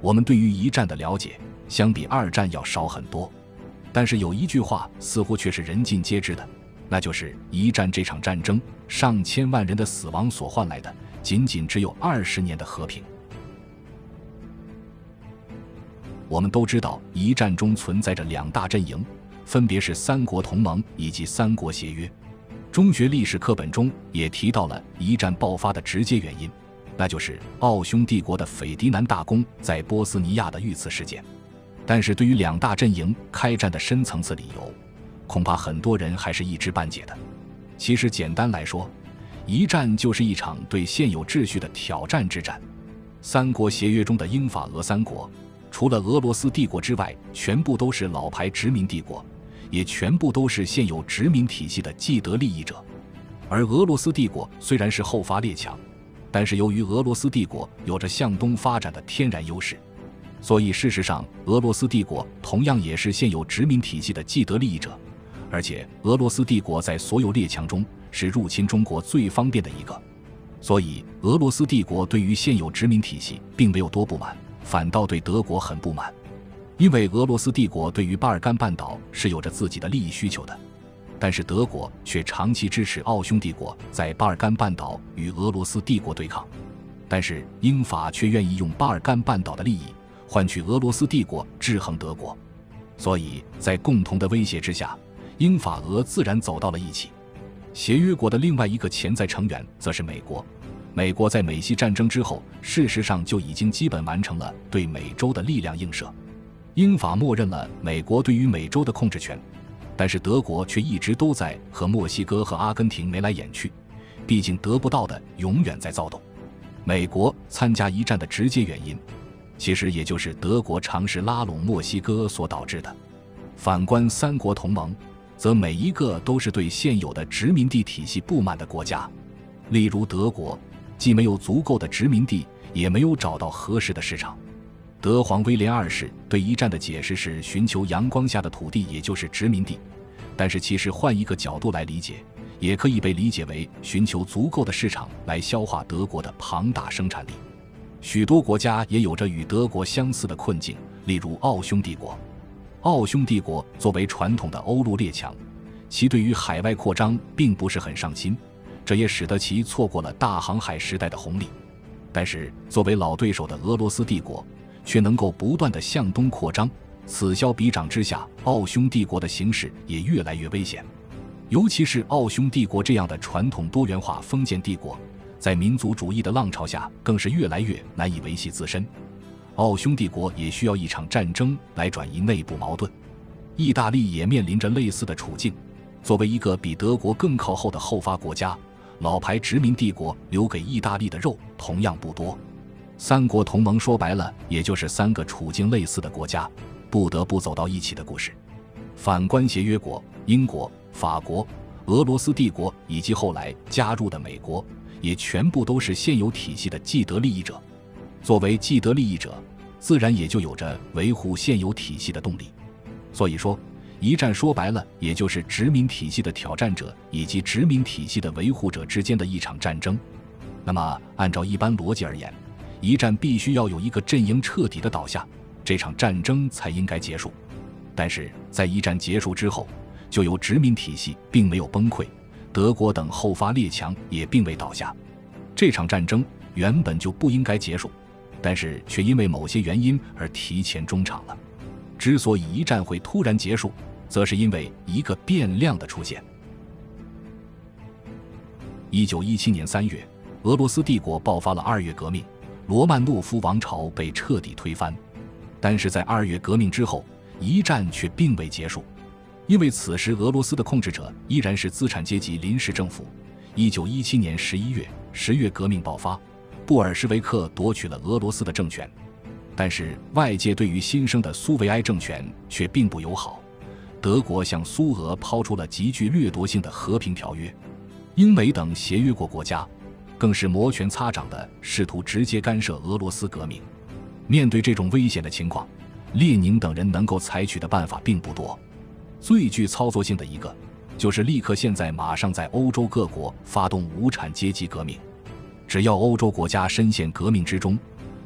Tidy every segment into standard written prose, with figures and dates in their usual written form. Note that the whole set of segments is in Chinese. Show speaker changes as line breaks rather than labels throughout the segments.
我们对于一战的了解相比二战要少很多，但是有一句话似乎却是人尽皆知的，那就是一战这场战争上千万人的死亡所换来的仅仅只有20年的和平。我们都知道一战中存在着两大阵营，分别是三国同盟以及三国协约。中学历史课本中也提到了一战爆发的直接原因，那就是奥匈帝国的斐迪南大公在波斯尼亚的遇刺事件。但是对于两大阵营开战的深层次理由，恐怕很多人还是一知半解的。其实简单来说，一战就是一场对现有秩序的挑战之战。三国协约中的英法俄三国，除了俄罗斯帝国之外，全部都是老牌殖民帝国，也全部都是现有殖民体系的既得利益者。而俄罗斯帝国虽然是后发列强，但是由于俄罗斯帝国有着向东发展的天然优势，所以事实上俄罗斯帝国同样也是现有殖民体系的既得利益者。而且俄罗斯帝国在所有列强中是入侵中国最方便的一个，所以俄罗斯帝国对于现有殖民体系并没有多不满，反倒对德国很不满。因为俄罗斯帝国对于巴尔干半岛是有着自己的利益需求的，但是德国却长期支持奥匈帝国在巴尔干半岛与俄罗斯帝国对抗，但是英法却愿意用巴尔干半岛的利益换取俄罗斯帝国制衡德国，所以在共同的威胁之下，英法俄自然走到了一起。协约国的另外一个潜在成员则是美国。美国在美西战争之后，事实上就已经基本完成了对美洲的力量映射。英法默认了美国对于美洲的控制权，但是德国却一直都在和墨西哥和阿根廷眉来眼去，毕竟得不到的永远在躁动。美国参加一战的直接原因，其实也就是德国尝试拉拢墨西哥所导致的。反观三国同盟，则每一个都是对现有的殖民地体系不满的国家。例如德国既没有足够的殖民地，也没有找到合适的市场。德皇威廉二世对一战的解释是寻求阳光下的土地，也就是殖民地，但是其实换一个角度来理解，也可以被理解为寻求足够的市场来消化德国的庞大生产力。许多国家也有着与德国相似的困境，例如奥匈帝国。奥匈帝国作为传统的欧陆列强，其对于海外扩张并不是很上心，这也使得其错过了大航海时代的红利。但是作为老对手的俄罗斯帝国却能够不断地向东扩张，此消彼长之下，奥匈帝国的形势也越来越危险。尤其是奥匈帝国这样的传统多元化封建帝国，在民族主义的浪潮下更是越来越难以维系自身。奥匈帝国也需要一场战争来转移内部矛盾。意大利也面临着类似的处境，作为一个比德国更靠后的后发国家，老牌殖民帝国留给意大利的肉同样不多。三国同盟说白了也就是三个处境类似的国家不得不走到一起的故事。反观协约国，英国、法国、俄罗斯帝国以及后来加入的美国，也全部都是现有体系的既得利益者。作为既得利益者，自然也就有着维护现有体系的动力。所以说，一战说白了也就是殖民体系的挑战者以及殖民体系的维护者之间的一场战争。那么按照一般逻辑而言，一战必须要有一个阵营彻底的倒下，这场战争才应该结束。但是在一战结束之后，就有殖民体系并没有崩溃，德国等后发列强也并未倒下。这场战争原本就不应该结束，但是却因为某些原因而提前中场了。之所以一战会突然结束，则是因为一个变量的出现。1917年3月，俄罗斯帝国爆发了2月革命，罗曼诺夫王朝被彻底推翻。但是在2月革命之后，一战却并未结束，因为此时俄罗斯的控制者依然是资产阶级临时政府。1917年11月，10月革命爆发，布尔什维克夺取了俄罗斯的政权。但是外界对于新生的苏维埃政权却并不友好，德国向苏俄抛出了极具掠夺性的和平条约，英美等协约国国家更是摩拳擦掌地试图直接干涉俄罗斯革命。面对这种危险的情况，列宁等人能够采取的办法并不多，最具操作性的一个就是立刻现在马上在欧洲各国发动无产阶级革命。只要欧洲国家深陷革命之中，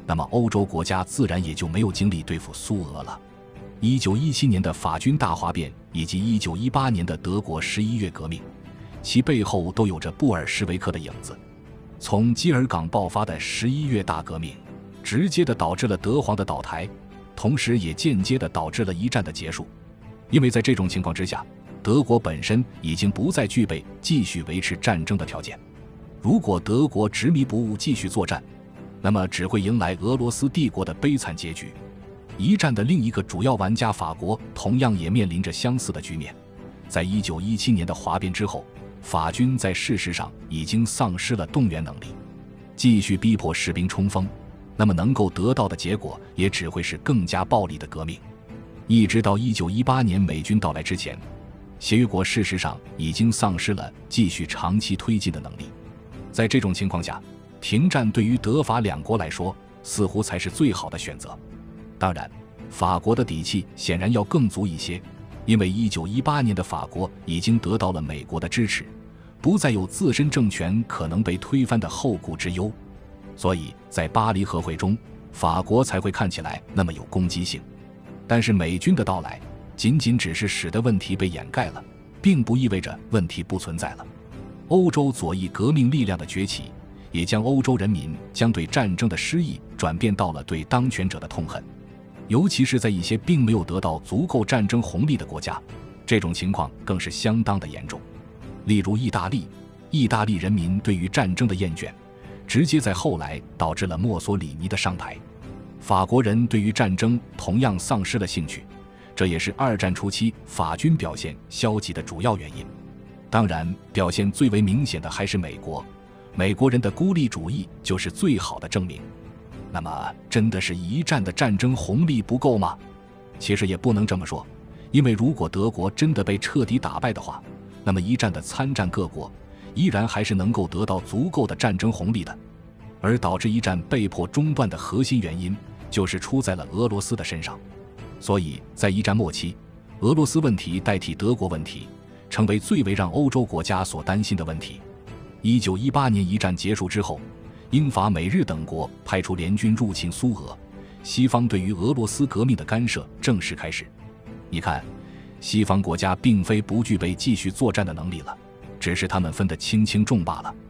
那么欧洲国家自然也就没有精力对付苏俄了。1917年的法军大哗变以及1918年的德国11月革命，其背后都有着布尔什维克的影子。从基尔港爆发的11月大革命，直接地导致了德皇的倒台，同时也间接地导致了一战的结束。因为在这种情况之下，德国本身已经不再具备继续维持战争的条件。如果德国执迷不悟继续作战，那么只会迎来俄罗斯帝国的悲惨结局。一战的另一个主要玩家法国同样也面临着相似的局面。在1917年的哗变之后，法军在事实上已经丧失了动员能力，继续逼迫士兵冲锋，那么能够得到的结果也只会是更加暴力的革命。一直到1918年美军到来之前，协约国事实上已经丧失了继续长期推进的能力。在这种情况下，停战对于德法两国来说似乎才是最好的选择。当然，法国的底气显然要更足一些，因为1918年的法国已经得到了美国的支持，不再有自身政权可能被推翻的后顾之忧，所以在巴黎和会中，法国才会看起来那么有攻击性。但是美军的到来仅仅只是使得问题被掩盖了，并不意味着问题不存在了。欧洲左翼革命力量的崛起，也将欧洲人民将对战争的失意转变到了对当权者的痛恨。尤其是在一些并没有得到足够战争红利的国家，这种情况更是相当的严重。例如意大利人民对于战争的厌倦，直接在后来导致了墨索里尼的上台。法国人对于战争同样丧失了兴趣，这也是二战初期法军表现消极的主要原因。当然，表现最为明显的还是美国，美国人的孤立主义就是最好的证明。那么，真的是一战的战争红利不够吗？其实也不能这么说，因为如果德国真的被彻底打败的话，那么一战的参战各国依然还是能够得到足够的战争红利的。而导致一战被迫中断的核心原因，就是出在了俄罗斯的身上。所以在一战末期，俄罗斯问题代替德国问题，成为最为让欧洲国家所担心的问题。1918年一战结束之后，英法美日等国派出联军入侵苏俄，西方对于俄罗斯革命的干涉正式开始。你看，西方国家并非不具备继续作战的能力了，只是他们分得轻轻重罢了。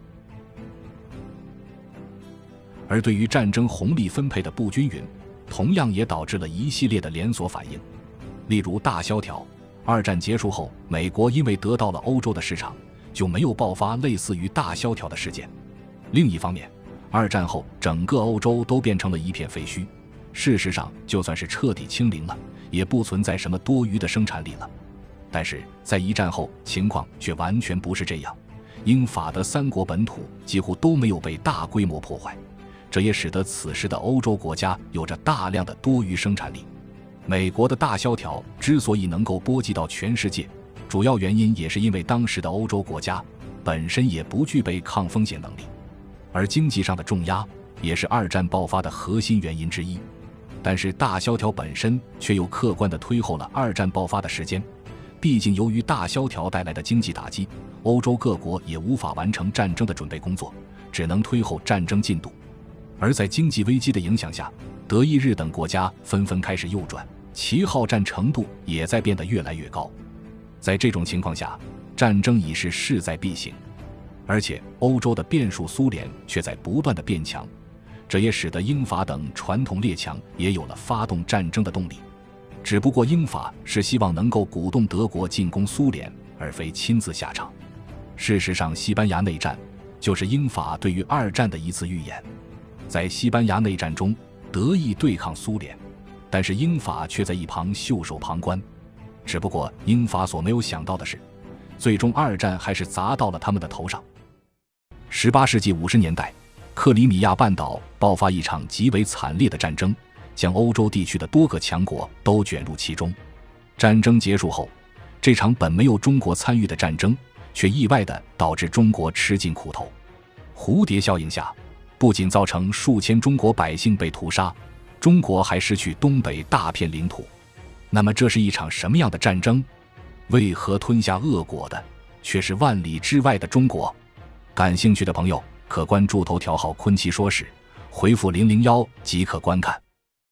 而对于战争红利分配的不均匀，同样也导致了一系列的连锁反应。例如大萧条，二战结束后，美国因为得到了欧洲的市场，就没有爆发类似于大萧条的事件。另一方面，二战后整个欧洲都变成了一片废墟，事实上就算是彻底清零了，也不存在什么多余的生产力了。但是在一战后情况却完全不是这样，英法德三国本土几乎都没有被大规模破坏，这也使得此时的欧洲国家有着大量的多余生产力。美国的大萧条之所以能够波及到全世界，主要原因也是因为当时的欧洲国家本身也不具备抗风险能力，而经济上的重压也是二战爆发的核心原因之一。但是大萧条本身却又客观地推后了二战爆发的时间，毕竟由于大萧条带来的经济打击，欧洲各国也无法完成战争的准备工作，只能推后战争进度。而在经济危机的影响下，德意日等国家纷纷开始右转，其好战程度也在变得越来越高。在这种情况下，战争已是势在必行，而且欧洲的变数苏联却在不断的变强，这也使得英法等传统列强也有了发动战争的动力。只不过英法是希望能够鼓动德国进攻苏联，而非亲自下场。事实上，西班牙内战就是英法对于二战的一次预演。在西班牙内战中，德意对抗苏联，但是英法却在一旁袖手旁观。只不过英法所没有想到的是，最终二战还是砸到了他们的头上。18世纪50年代，克里米亚半岛爆发一场极为惨烈的战争，将欧洲地区的多个强国都卷入其中。战争结束后，这场本没有中国参与的战争，却意外地导致中国吃尽苦头。蝴蝶效应下，不仅造成数千中国百姓被屠杀，中国还失去东北大片领土。那么这是一场什么样的战争？为何吞下恶果的却是万里之外的中国？感兴趣的朋友可关注头条号“昆奇说史”， 回复001即可观看。